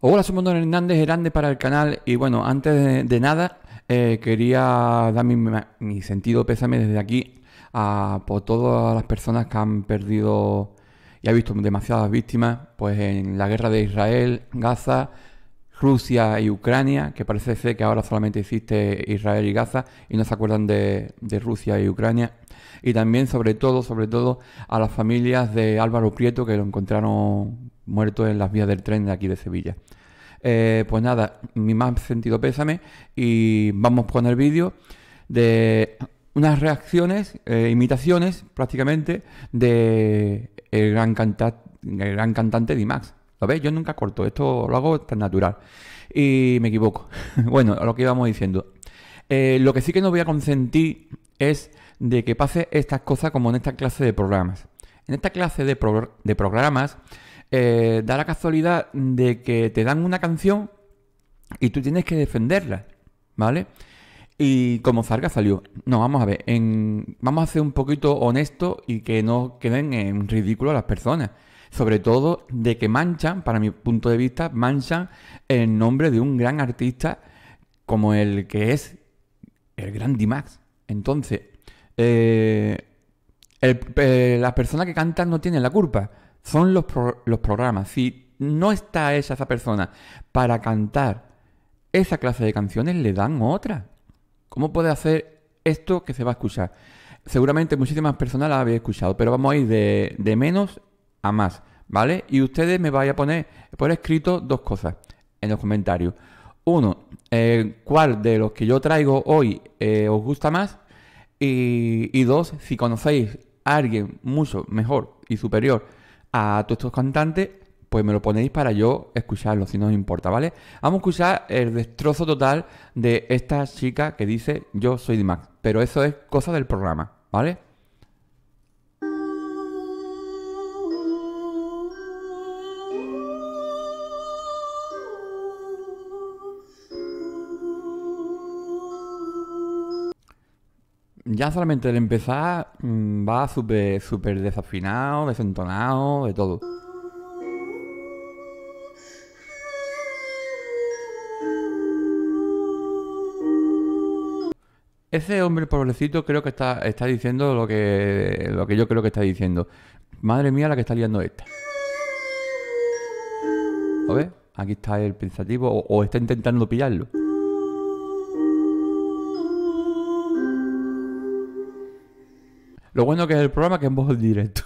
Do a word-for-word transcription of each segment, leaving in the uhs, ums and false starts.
Hola, soy Manuel Hernández, Hernández para el canal. Y bueno, antes de, de nada, eh, quería dar mi, mi sentido pésame desde aquí a por todas las personas que han perdido y ha visto demasiadas víctimas pues en la guerra de Israel, Gaza, Rusia y Ucrania, que parece ser que ahora solamente existe Israel y Gaza y no se acuerdan de, de Rusia y Ucrania. Y también, sobre todo, sobre todo, a las familias de Álvaro Prieto, que lo encontraron muerto en las vías del tren de aquí de Sevilla. Eh, pues nada, mi más sentido pésame y vamos con el vídeo de unas reacciones, eh, imitaciones prácticamente de el gran, canta el gran cantante D-Max. ¿Lo ves? Yo nunca corto, esto lo hago tan natural y me equivoco. Bueno, lo que íbamos diciendo. Eh, lo que sí que no voy a consentir es de que pase estas cosas como en esta clase de programas. En esta clase de, pro de programas eh, da la casualidad de que te dan una canción y tú tienes que defenderla, ¿vale? Y como salga, salió. No, vamos a ver, en, vamos a ser un poquito honestos y que no queden en ridículo a las personas. Sobre todo de que manchan, para mi punto de vista, manchan el nombre de un gran artista como el que es el gran D-Max. Entonces, eh, el, eh, las personas que cantan no tienen la culpa, son los, pro, los programas. Si no está hecha esa persona para cantar esa clase de canciones, le dan otra. ¿Cómo puede hacer esto que se va a escuchar? Seguramente muchísimas personas la habéis escuchado, pero vamos a ir de, de menos a más, ¿vale? Y ustedes me vayan a poner por escrito dos cosas en los comentarios. Uno, eh, ¿cuál de los que yo traigo hoy eh, os gusta más? Y, y dos, si conocéis a alguien mucho mejor y superior a todos estos cantantes, pues me lo ponéis para yo escucharlo, si no os importa, ¿vale? Vamos a escuchar el destrozo total de esta chica que dice yo soy D-Max, pero eso es cosa del programa, ¿vale? Ya solamente al empezar mmm, va súper súper desafinado, desentonado, de todo. Ese hombre pobrecito creo que está, está diciendo lo que, lo que yo creo que está diciendo. Madre mía la que está liando esta. ¿Lo ves? Aquí está el pensativo o, o está intentando pillarlo. Lo bueno que es el programa que es en voz directo.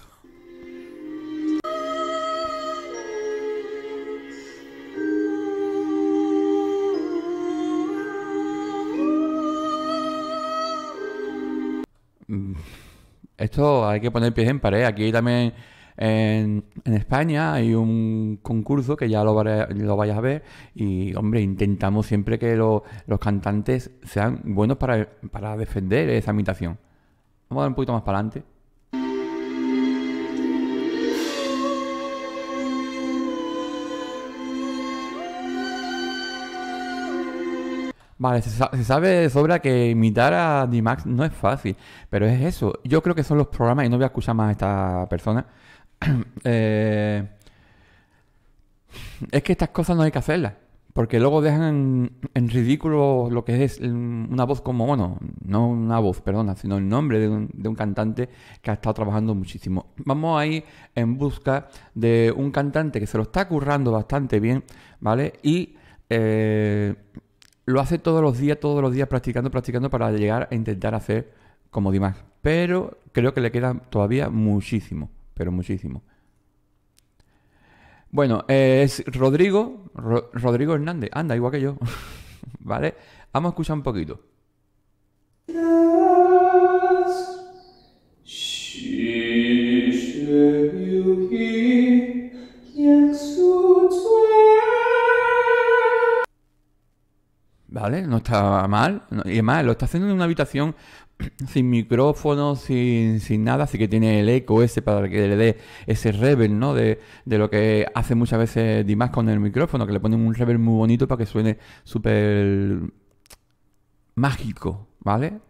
Esto hay que poner pies en pared. Aquí también en, en España hay un concurso que ya lo, lo vayas a ver. Y, hombre, intentamos siempre que lo, los cantantes sean buenos para, para defender esa imitación. Vamos a dar un poquito más para adelante. Vale, se, sa se sabe de sobra que imitar a D-Max no es fácil, pero es eso. Yo creo que son los programas, y no voy a escuchar más a esta persona. eh, es que estas cosas no hay que hacerlas, porque luego dejan en, en ridículo lo que es una voz como, bueno, no una voz, perdona, sino el nombre de un, de un cantante que ha estado trabajando muchísimo. Vamos a ir en busca de un cantante que se lo está currando bastante bien, ¿vale? Y... Eh, lo hace todos los días, todos los días practicando, practicando para llegar a intentar hacer como D-Max. Pero creo que le queda todavía muchísimo, pero muchísimo. Bueno, eh, es Rodrigo, Ro Rodrigo Hernández, anda, igual que yo. ¿Vale? Vamos a escuchar un poquito. ¿Vale? No está mal. Y además lo está haciendo en una habitación sin micrófono, sin, sin nada, así que tiene el eco ese para que le dé ese reverb, ¿no? De, de lo que hace muchas veces D-Max con el micrófono, que le ponen un reverb muy bonito para que suene súper mágico, ¿vale?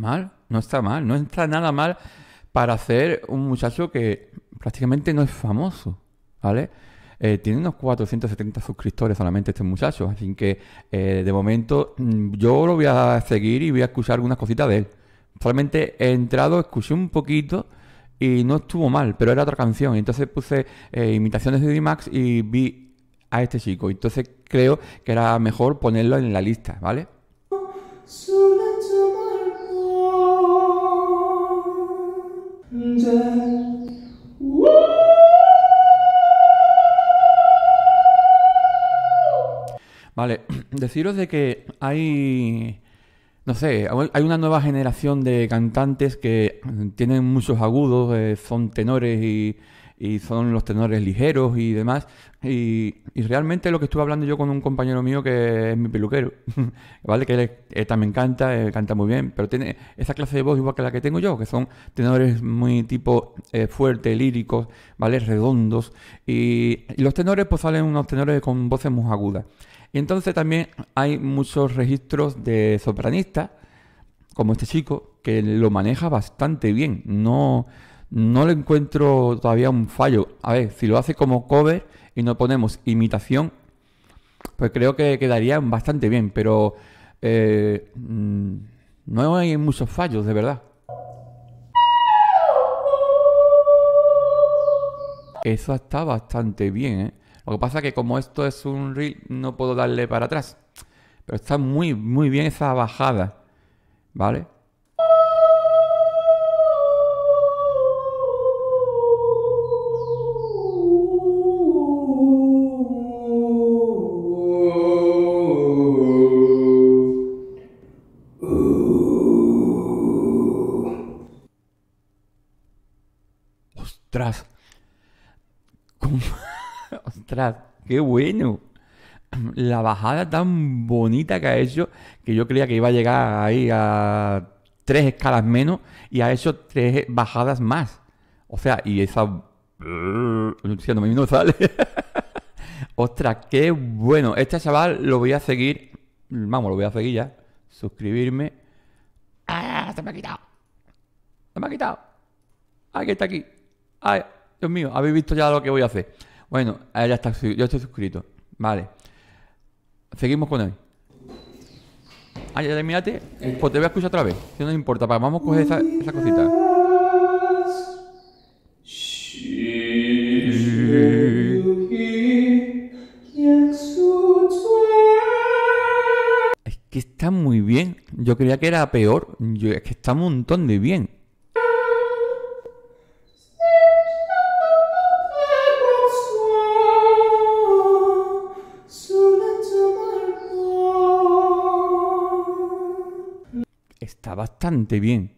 mal, no está mal, no está nada mal para ser un muchacho que prácticamente no es famoso, ¿vale? Eh, tiene unos cuatrocientos setenta suscriptores solamente este muchacho, así que eh, de momento mm, yo lo voy a seguir y voy a escuchar algunas cositas de él. Solamente he entrado, escuché un poquito y no estuvo mal, pero era otra canción. Entonces puse eh, imitaciones de D-Max y vi a este chico. Entonces creo que era mejor ponerlo en la lista, ¿vale? Vale, deciros de que hay, no sé, hay una nueva generación de cantantes que tienen muchos agudos, eh, son tenores y, y son los tenores ligeros y demás. Y, y realmente lo que estuve hablando yo con un compañero mío que es mi peluquero, ¿vale? Que él, él también canta, él canta muy bien, pero tiene esa clase de voz igual que la que tengo yo, que son tenores muy tipo eh, fuerte, líricos, ¿vale? Redondos. Y, y los tenores pues salen unos tenores con voces muy agudas. Y entonces también hay muchos registros de sopranistas, como este chico, que lo maneja bastante bien. No, no le encuentro todavía un fallo. A ver, si lo hace como cover y no ponemos imitación, pues creo que quedaría bastante bien. Pero eh, no hay muchos fallos, de verdad. Eso está bastante bien, ¿eh? Lo que pasa es que como esto es un reel, no puedo darle para atrás. Pero está muy, muy bien esa bajada, ¿vale? ¡Ostras! ¿Cómo? ¡Ostras! ¡Qué bueno! La bajada tan bonita que ha hecho, que yo creía que iba a llegar ahí a tres escalas menos y ha hecho tres bajadas más. O sea, y esa... Si no me sale. ¡Ostras! ¡Qué bueno! Este chaval lo voy a seguir. Vamos, lo voy a seguir ya. Suscribirme. ¡Ah! Se me ha quitado. Se me ha quitado. ¡Ay, que está aquí! ¡Ay! Dios mío, habéis visto ya lo que voy a hacer. Bueno, ya está, yo estoy suscrito. Vale. Seguimos con él. Ah, ya terminaste. Pues te voy a escuchar otra vez. Si no nos importa, vamos a coger esa, esa cosita. Es que está muy bien. Yo creía que era peor. Yo, es que está un montón de bien. Está bastante bien.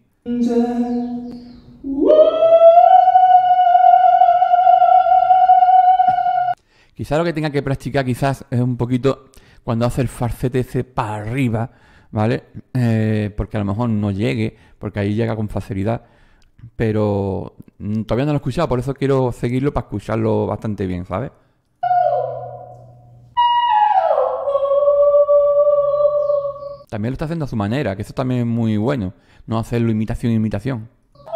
Quizás lo que tenga que practicar quizás es un poquito cuando hace el falsete ese para arriba, ¿vale? Eh, porque a lo mejor no llegue, porque ahí llega con facilidad. Pero mm, todavía no lo he escuchado, por eso quiero seguirlo para escucharlo bastante bien, ¿sabes? También lo está haciendo a su manera, que eso también es muy bueno. No hacerlo imitación, imitación.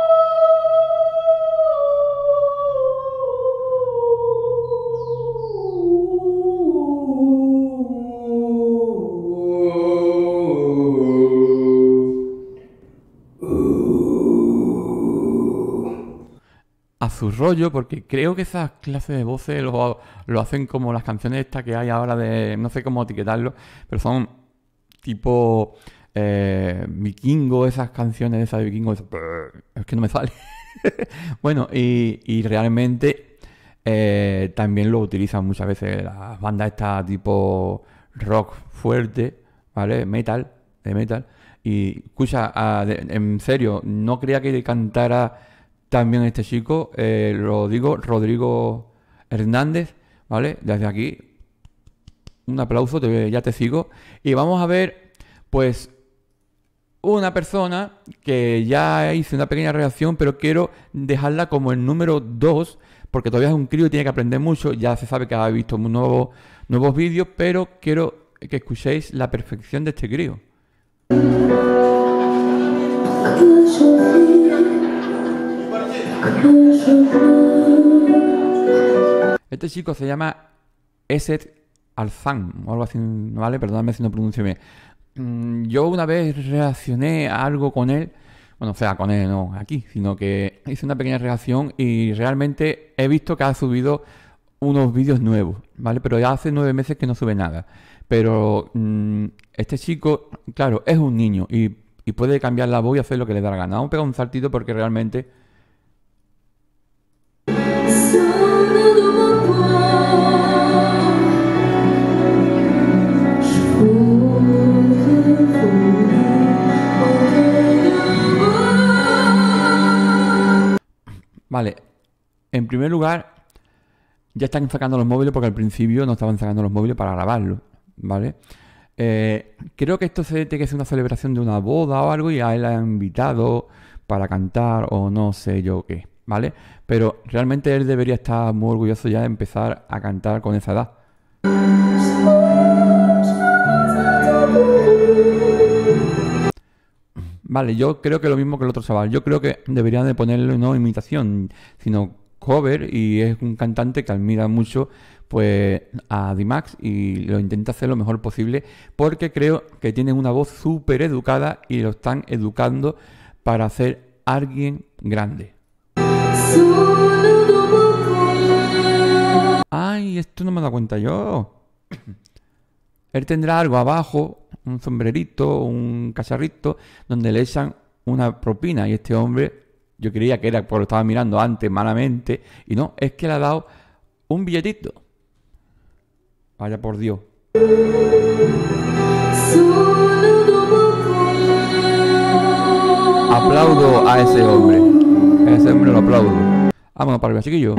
A su rollo, porque creo que esas clases de voces lo, lo hacen como las canciones estas que hay ahora de... No sé cómo etiquetarlo, pero son tipo eh, vikingo, esas canciones esas de vikingo, esas, es que no me sale. Bueno, y, y realmente eh, también lo utilizan muchas veces las bandas estas tipo rock fuerte, ¿vale? Metal, de metal. Y escucha, a, de, en serio, no creía que cantara tan bien este chico, eh, lo digo, Rodrigo Hernández, ¿vale? Desde aquí un aplauso, te, ya te sigo. Y vamos a ver, pues, una persona que ya hice una pequeña reacción, pero quiero dejarla como el número dos, porque todavía es un crío y tiene que aprender mucho. Ya se sabe que ha visto nuevos, nuevos vídeos, pero quiero que escuchéis la perfección de este crío. Este chico se llama Eset Alzan o algo así, ¿vale? Perdóname si no pronuncio bien. Mm, Yo una vez reaccioné a algo con él, bueno, o sea, con él no aquí, sino que hice una pequeña reacción y realmente he visto que ha subido unos vídeos nuevos, ¿vale? Pero ya hace nueve meses que no sube nada. Pero mm, este chico, claro, es un niño y, y puede cambiar la voz y hacer lo que le da la gana. Vamos a pegar un saltito porque realmente... Vale, en primer lugar, ya están sacando los móviles porque al principio no estaban sacando los móviles para grabarlo, ¿vale? Eh, creo que esto se tiene que ser una celebración de una boda o algo y a él le han invitado para cantar o no sé yo qué, ¿vale? Pero realmente él debería estar muy orgulloso ya de empezar a cantar con esa edad. Vale, yo creo que lo mismo que el otro chaval. Yo creo que deberían de ponerle no imitación, sino cover, y es un cantante que admira mucho pues a D-Max y lo intenta hacer lo mejor posible porque creo que tiene una voz súper educada y lo están educando para ser alguien grande. Ay, esto no me da cuenta yo. Él tendrá algo abajo, un sombrerito, un cacharrito, donde le echan una propina. Y este hombre, yo creía que era porque lo estaba mirando antes malamente. Y no, es que le ha dado un billetito. Vaya por Dios. Aplaudo a ese hombre. A ese hombre lo aplaudo. Vámonos para arriba, chiquillo.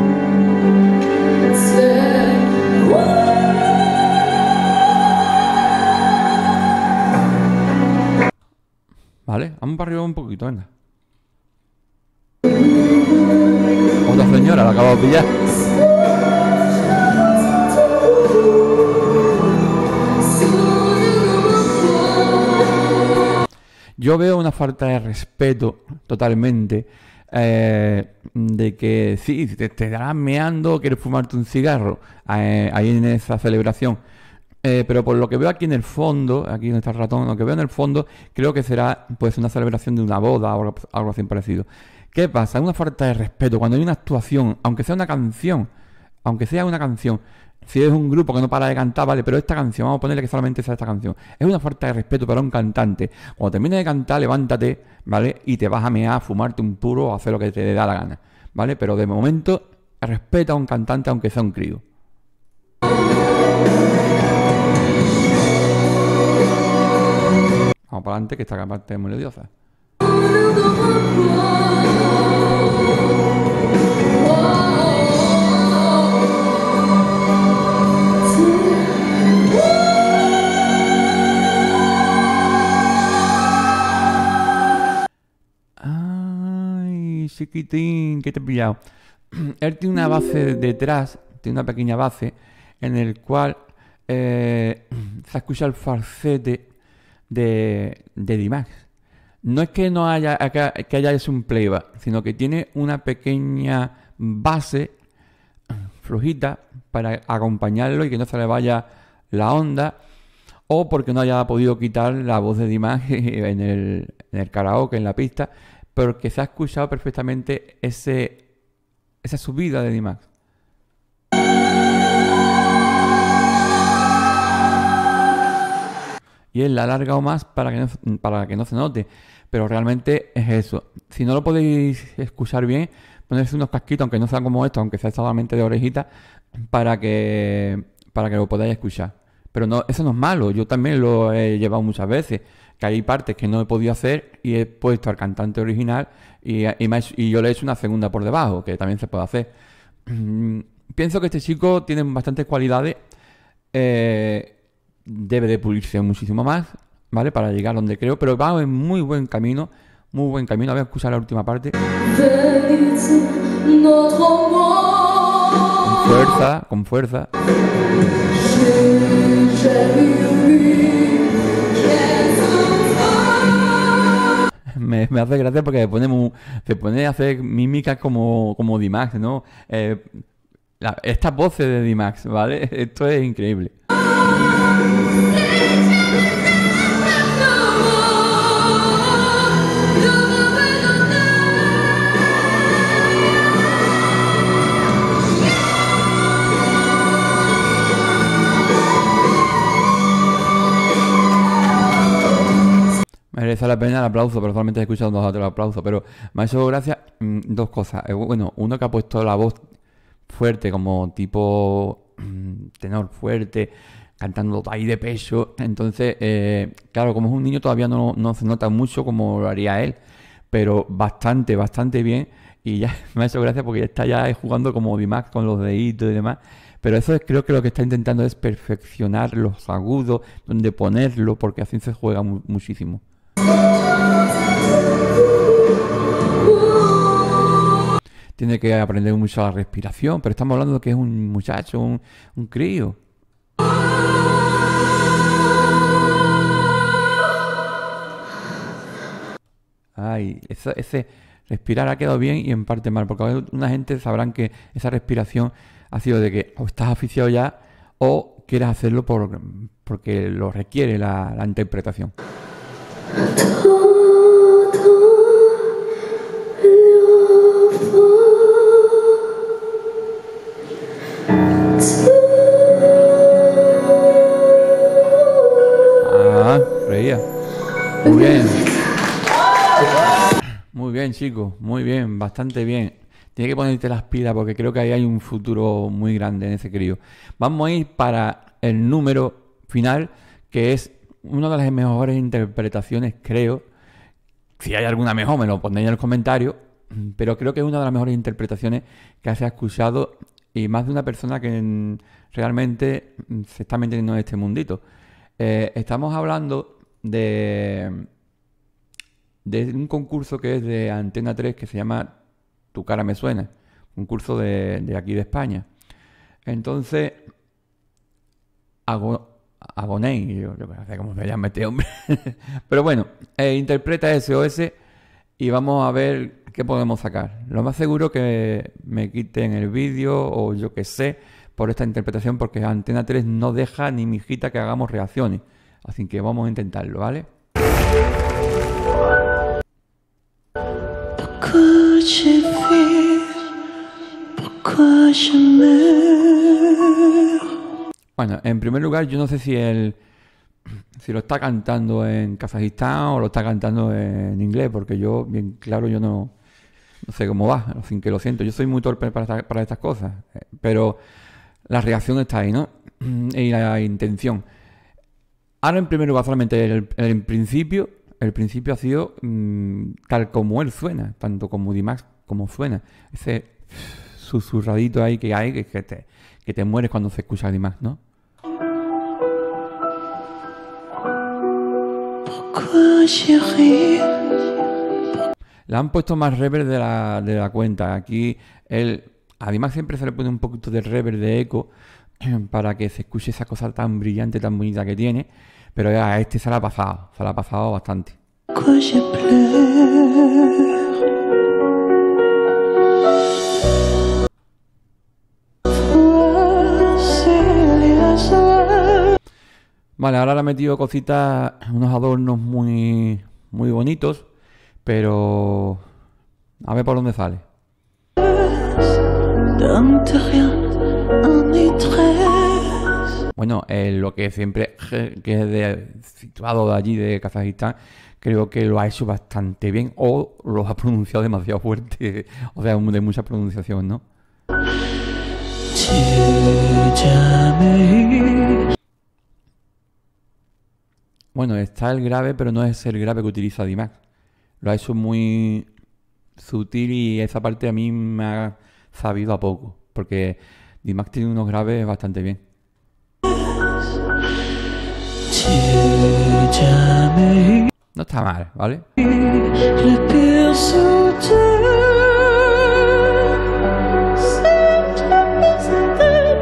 Vale, vamos para arriba un poquito, venga. Otra señora, la acabo de pillar. Yo veo una falta de respeto totalmente. Eh, de que sí, te, te estarás meando, quieres fumarte un cigarro eh, ahí en esa celebración. Eh, pero por lo que veo aquí en el fondo, aquí en este ratón, lo que veo en el fondo, creo que será pues una celebración de una boda o algo, algo así parecido. ¿Qué pasa? Una falta de respeto. Cuando hay una actuación, aunque sea una canción, aunque sea una canción, si es un grupo que no para de cantar, vale, pero esta canción, vamos a ponerle que solamente sea esta canción, es una falta de respeto para un cantante. Cuando termine de cantar, levántate, ¿vale? Y te vas a mear, a fumarte un puro o a hacer lo que te da la gana, ¿vale? Pero de momento, respeta a un cantante aunque sea un crío. Vamos para adelante, que esta parte es muy odiosa. Ay, chiquitín, que te he pillado. Él tiene una base detrás, tiene una pequeña base, en el cual eh, se escucha el falsete de, de D-Max. No es que no haya que, que haya hecho un playback, sino que tiene una pequeña base flojita para acompañarlo y que no se le vaya la onda, o porque no haya podido quitar la voz de D-Max en el, en el karaoke, en la pista, pero que se ha escuchado perfectamente ese, esa subida de D-Max. Y él la ha alargado más para que, no, para que no se note. Pero realmente es eso. Si no lo podéis escuchar bien, ponerse unos casquitos, aunque no sean como estos, aunque sea solamente de orejita, para que, para que lo podáis escuchar. Pero no, eso no es malo. Yo también lo he llevado muchas veces. Que hay partes que no he podido hacer y he puesto al cantante original y, y, me, y yo le he hecho una segunda por debajo, que también se puede hacer. Pienso que este chico tiene bastantes cualidades. Eh... Debe de pulirse muchísimo más, ¿vale? Para llegar donde creo, pero va en muy buen camino, muy buen camino. Voy a escuchar la última parte. Con fuerza, con fuerza. me, me hace gracia porque se pone, muy, se pone a hacer mímicas como, como D-Max, ¿no? Eh, la, estas voces de D-Max, ¿vale? Esto es increíble. Merece la pena el aplauso, pero solamente he escuchado dos otros aplausos. Pero me ha hecho gracia mmm, dos cosas. Eh, bueno, uno que ha puesto la voz fuerte, como tipo mmm, tenor fuerte, cantando ahí de pecho. Entonces, eh, claro, como es un niño todavía no, no se nota mucho como lo haría él, pero bastante, bastante bien. Y ya me ha hecho gracia porque ya está ya jugando como D-Max con los deditos y demás. Pero eso es, creo que lo que está intentando es perfeccionar los agudos, donde ponerlo, porque así se juega mu muchísimo. Tiene que aprender mucho la respiración, pero estamos hablando de que es un muchacho, un, un crío. Ay, ese, ese respirar ha quedado bien y en parte mal, porque una gente sabrán que esa respiración ha sido de que o estás aficionado ya o quieres hacerlo por, porque lo requiere la, la interpretación. Ah, reía. Muy bien. Muy bien, chicos. Muy bien, bastante bien. Tienes que ponerte las pilas porque creo que ahí hay un futuro muy grande en ese crío. Vamos a ir para el número final, que es una de las mejores interpretaciones, creo. Si hay alguna mejor, me lo pondréis en el comentario. Pero creo que es una de las mejores interpretaciones que se ha escuchado y más de una persona que en, realmente se está metiendo en este mundito. Eh, estamos hablando de, de un concurso que es de Antena tres que se llama Tu cara me suena. Concurso de, de aquí de España. Entonces, hago... Agoney, yo no sé cómo se llama este hombre. Pero bueno, eh, interpreta S O S y vamos a ver qué podemos sacar. Lo más seguro que me quiten el vídeo o yo que sé por esta interpretación porque Antena tres no deja ni mijita que hagamos reacciones. Así que vamos a intentarlo, ¿vale? Pourquoi je vis, pourquoi je meurs. Bueno, en primer lugar, yo no sé si él si lo está cantando en Kazajistán o lo está cantando en inglés, porque yo, bien claro, yo no, no sé cómo va, sin que lo siento. Yo soy muy torpe para, esta, para estas cosas, pero la reacción está ahí, ¿no? Y la intención. Ahora, en primer lugar, solamente el, el principio, el principio ha sido mmm, tal como él suena, tanto como D-Max como suena. Ese susurradito ahí que hay, que, que, te, que te mueres cuando se escucha D-Max, ¿no? Le han puesto más reverb de la, de la cuenta. Aquí, él, además, siempre se le pone un poquito de reverb de eco para que se escuche esa cosa tan brillante, tan bonita que tiene. Pero a este se la ha pasado, se la ha pasado bastante. Vale, ahora le he metido cositas, unos adornos muy, muy bonitos, pero a ver por dónde sale. Bueno, eh, lo que siempre, que es de, situado de allí, de Kazajistán, creo que lo ha hecho bastante bien o lo ha pronunciado demasiado fuerte, o sea, de mucha pronunciación, ¿no? Bueno, está el grave, pero no es el grave que utiliza D-Max. Lo ha hecho muy sutil y esa parte a mí me ha sabido a poco, porque D-Max tiene unos graves bastante bien. No está mal, ¿vale?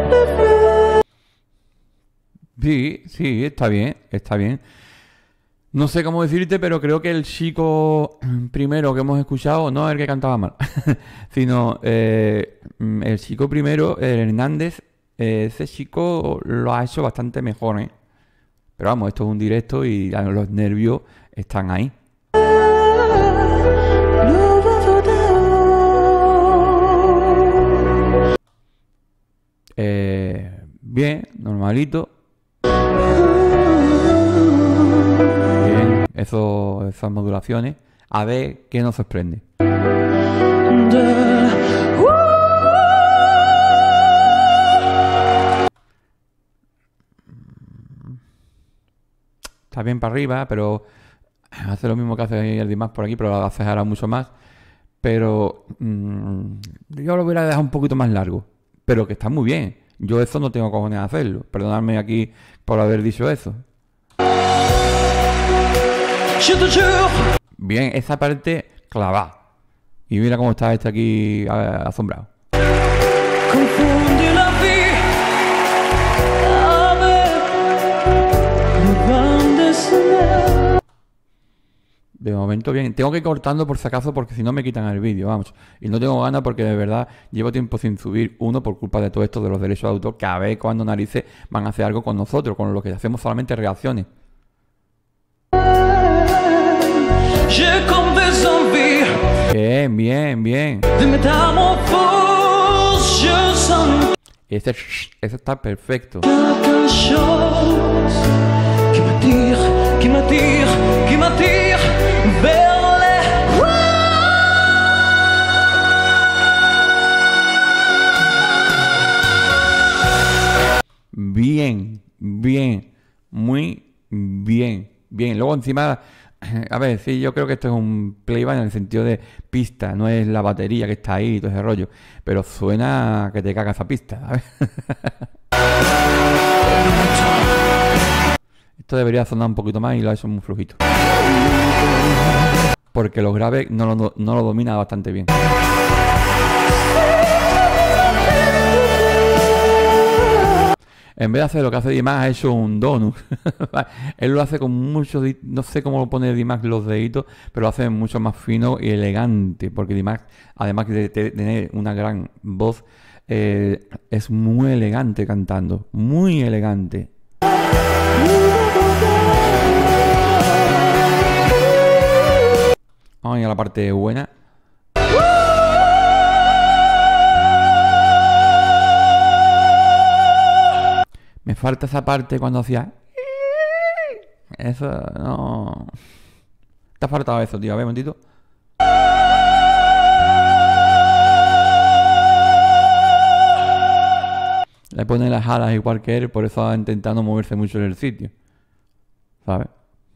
Sí, sí, está bien, está bien. No sé cómo decirte, pero creo que el chico primero que hemos escuchado, no el que cantaba mal, sino eh, el chico primero, el Hernández, eh, ese chico lo ha hecho bastante mejor, ¿eh? Pero vamos, esto es un directo y los nervios están ahí. Eh, bien, normalito. Bien, eso, esas modulaciones. A ver qué nos sorprende. Está bien para arriba, pero hace lo mismo que hace el Dimash por aquí, pero lo hace ahora mucho más. Pero mmm, yo lo hubiera dejado un poquito más largo. Pero que está muy bien. Yo eso no tengo cojones de hacerlo. Perdonadme aquí por haber dicho eso. Bien, esa parte clavada. Y mira cómo está este aquí asombrado. De momento bien. Tengo que ir cortando por si acaso porque si no me quitan el vídeo, vamos. Y no tengo ganas porque de verdad llevo tiempo sin subir uno por culpa de todo esto de los derechos de autor. Que a ver cuando narices van a hacer algo con nosotros, con lo que hacemos solamente reacciones. Bien, bien, bien. Ese, ese está perfecto. Bien, bien, muy bien, bien. Luego encima, a ver, sí, yo creo que esto es un playback en el sentido de pista, no es la batería que está ahí y todo ese rollo, pero suena que te caga esa pista, ¿sabes? Esto debería sonar un poquito más y lo ha hecho muy flujito. Porque los graves no lo, no lo domina bastante bien. En vez de hacer lo que hace Dimash, ha hecho un donut. Él lo hace con mucho... No sé cómo lo pone Dimash los deditos, pero lo hace mucho más fino y elegante. Porque Dimash, además de tener una gran voz, eh, es muy elegante cantando. Muy elegante. Vamos a ir a la parte buena. Me falta esa parte cuando hacía... Eso no... Te ha faltado eso, tío. A ver, un momentito. Le pone las alas igual que él, por eso va intentando moverse mucho en el sitio. ¿Sabes?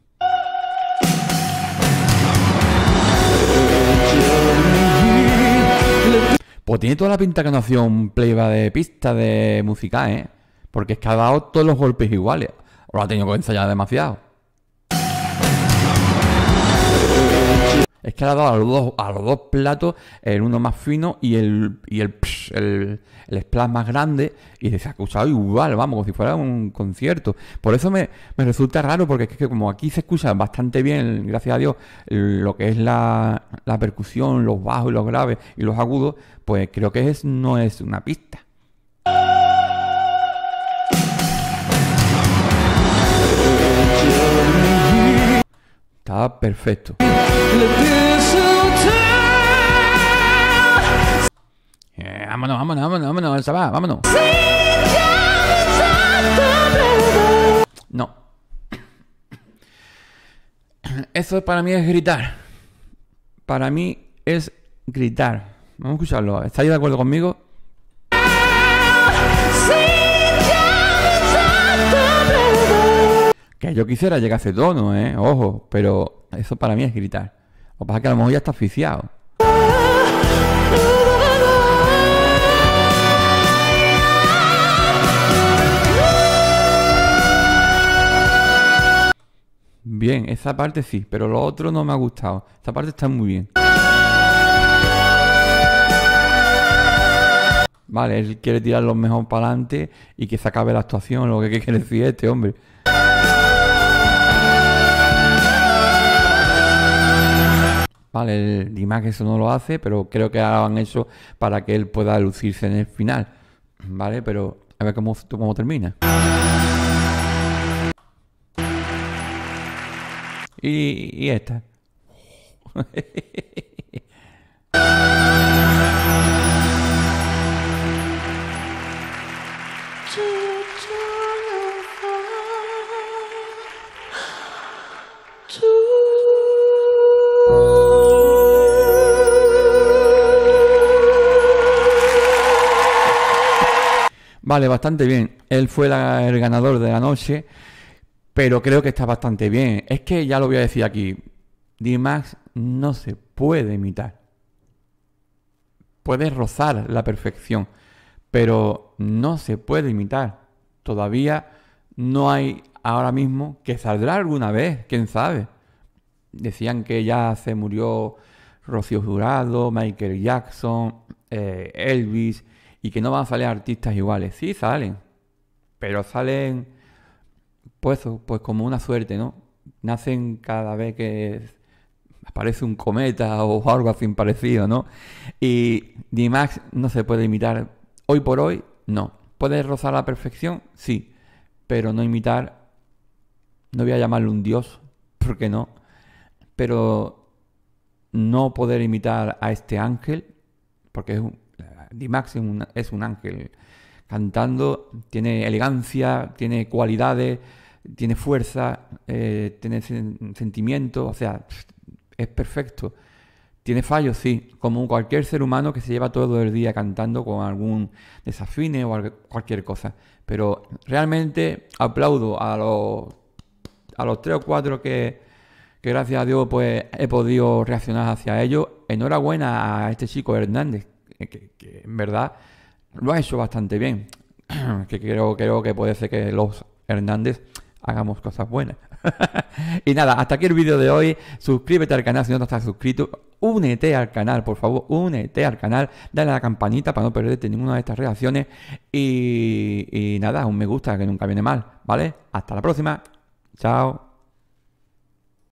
Pues tiene toda la pinta que no hacía un playback de pista de música, ¿eh? Porque es que ha dado todos los golpes iguales. O lo ha tenido que ensayar demasiado. Es que le ha dado a los dos, a los dos platos, el uno más fino y el y el, psh, el, el splash más grande. Y se ha escuchado igual, vamos, como si fuera un concierto. Por eso me, me resulta raro, porque es que como aquí se escucha bastante bien, gracias a Dios, lo que es la, la percusión, los bajos y los graves y los agudos, pues creo que es, no es una pista. Está perfecto. Eh, vámonos, vámonos, vámonos, vámonos, se va, vámonos. No. Eso para mí es gritar. Para mí es gritar. Vamos a escucharlo. ¿Estáis de acuerdo conmigo? Que yo quisiera llegar a ese tono, ¿eh? Ojo, pero eso para mí es gritar. Lo que pasa es que a lo mejor ya está asfixiado. Bien, esa parte sí, pero lo otro no me ha gustado. Esa parte está muy bien. Vale, él quiere tirar lo mejor para adelante y que se acabe la actuación, lo que quiere decir este hombre. ¿vale? El D-Max eso no lo hace, pero creo que ahora han hecho para que él pueda lucirse en el final, ¿vale? Pero a ver cómo, cómo termina. Y, y esta. Vale, bastante bien. Él fue la- el ganador de la noche, pero creo que está bastante bien. Es que ya lo voy a decir aquí. D-Max no se puede imitar. Puede rozar la perfección, pero no se puede imitar. Todavía no hay ahora mismo, que saldrá alguna vez, quién sabe. Decían que ya se murió Rocío Jurado, Michael Jackson, eh, Elvis, y que no van a salir artistas iguales. Sí salen, pero salen pues, pues como una suerte, ¿no? Nacen cada vez que aparece un cometa o algo así parecido, ¿no? Y D-Max no se puede imitar hoy por hoy, no. ¿Puede rozar la perfección? Sí, pero no imitar, no voy a llamarlo un dios, porque no, pero no poder imitar a este ángel, porque es un, D-Max es un, es un ángel cantando, tiene elegancia, tiene cualidades, tiene fuerza, eh, tiene sen- sentimiento, o sea, es perfecto. Tiene fallos, sí, como cualquier ser humano que se lleva todo el día cantando con algún desafine o algo- cualquier cosa. Pero realmente aplaudo a los, a los tres o cuatro que, que gracias a Dios pues he podido reaccionar hacia ellos. Enhorabuena a este chico Hernández, que, que- que en verdad lo ha hecho bastante bien. Que creo, creo que puede ser que los Hernández hagamos cosas buenas. Y nada, hasta aquí el vídeo de hoy. Suscríbete al canal si no te estás suscrito. Únete al canal, por favor, únete al canal. Dale a la campanita para no perderte ninguna de estas reacciones. Y, y nada, un me gusta que nunca viene mal, ¿vale? Hasta la próxima. Chao.